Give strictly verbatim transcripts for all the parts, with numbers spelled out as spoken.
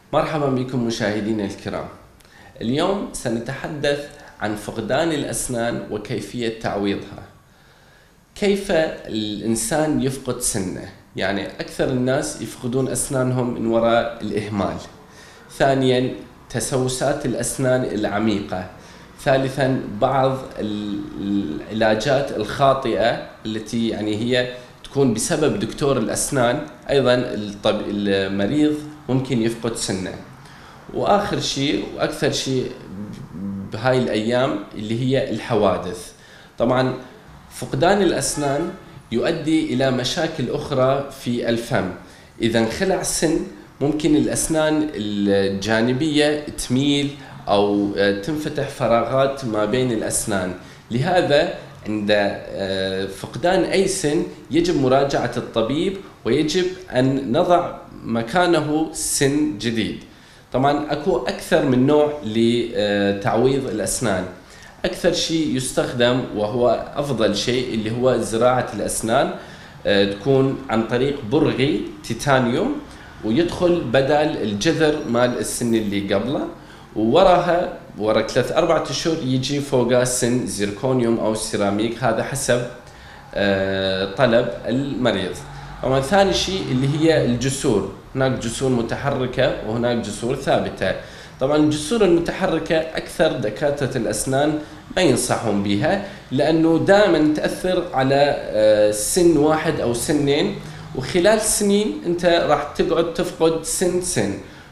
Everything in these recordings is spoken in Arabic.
مرحبا بكم مشاهدينا الكرام. اليوم سنتحدث عن فقدان الأسنان وكيفية تعويضها. كيف الإنسان يفقد سنه؟ يعني أكثر الناس يفقدون أسنانهم من وراء الإهمال. ثانيا تسوسات الأسنان العميقة. ثالثا بعض العلاجات الخاطئة التي يعني هي تكون بسبب دكتور الأسنان، أيضا المريض ممكن يفقد سنه. وآخر شيء وأكثر شيء بهاي الأيام اللي هي الحوادث. طبعا فقدان الأسنان يؤدي إلى مشاكل أخرى في الفم. إذا انخلع سن ممكن الأسنان الجانبية تميل أو تنفتح فراغات ما بين الأسنان. لهذا عند فقدان أي سن يجب مراجعة الطبيب، ويجب أن نضع مكانه سن جديد. طبعا أكو أكثر من نوع لتعويض الأسنان. أكثر شيء يستخدم وهو أفضل شيء اللي هو زراعة الأسنان، تكون عن طريق برغي تيتانيوم، ويدخل بدل الجذر مال السن اللي قبله، ووراها ورا ثلاث أربعة أشهر يجي فوقها سن زيركونيوم أو سيراميك، هذا حسب طلب المريض. طبعا ثاني شيء اللي هي الجسور، هناك جسور متحركة وهناك جسور ثابتة. طبعا الجسور المتحركة أكثر دكاترة الأسنان ما ينصحون بها، لأنه دائما تأثر على سن واحد أو سنين، وخلال سنين أنت راح تقعد تفقد سن سن.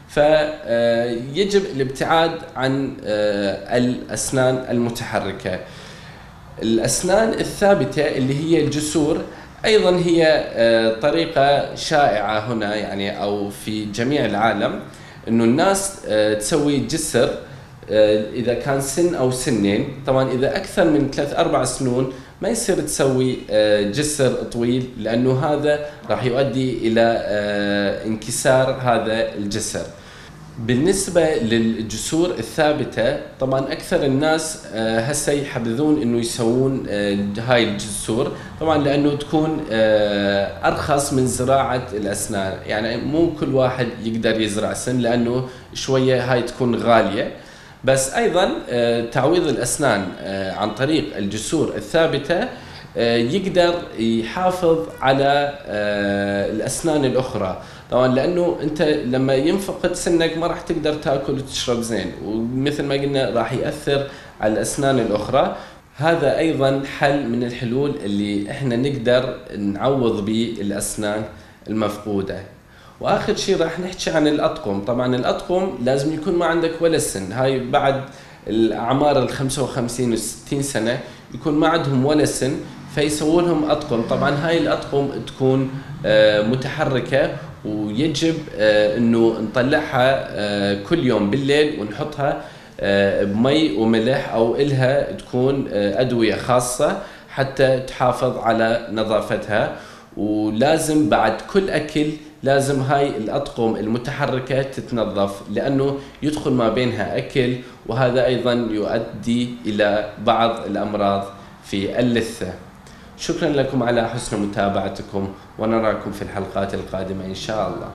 فيجب الابتعاد عن الأسنان المتحركة. الأسنان الثابتة اللي هي الجسور أيضا هي طريقة شائعة هنا يعني أو في جميع العالم، إنه الناس تسوي جسر إذا كان سن أو سنين. طبعا إذا أكثر من ثلاث أربع سنون ما يصير تسوي جسر طويل، لأنه هذا راح يؤدي إلى انكسار هذا الجسر. بالنسبة للجسور الثابتة، طبعا أكثر الناس هسه يحبذون إنه يسوون هاي الجسور، طبعا لأنه تكون أرخص من زراعة الأسنان. يعني مو كل واحد يقدر يزرع سن، لأنه شوية هاي تكون غالية. بس أيضا تعويض الأسنان عن طريق الجسور الثابتة يقدر يحافظ على الأسنان الأخرى. طبعا لأنه أنت لما ينفقد سنك ما راح تقدر تأكل وتشرب زين، ومثل ما قلنا راح يأثر على الأسنان الأخرى. هذا أيضا حل من الحلول اللي إحنا نقدر نعوض به الأسنان المفقودة. وآخر شيء راح نحكي عن الأطقم. طبعا الأطقم لازم يكون ما عندك ولا سن. هاي بعد الأعمار الخمسة وخمسين والستين سنة يكون ما عندهم ولا سن، فيسوون لهم أطقم. طبعا هاي الأطقم تكون متحركة، ويجب انه نطلعها كل يوم بالليل ونحطها بمي وملح، او إلها تكون أدوية خاصة حتى تحافظ على نظافتها. ولازم بعد كل أكل لازم هاي الأطقم المتحركة تتنظف، لأنه يدخل ما بينها أكل، وهذا أيضا يؤدي إلى بعض الأمراض في اللثة. شكرا لكم على حسن متابعتكم، ونراكم في الحلقات القادمة إن شاء الله.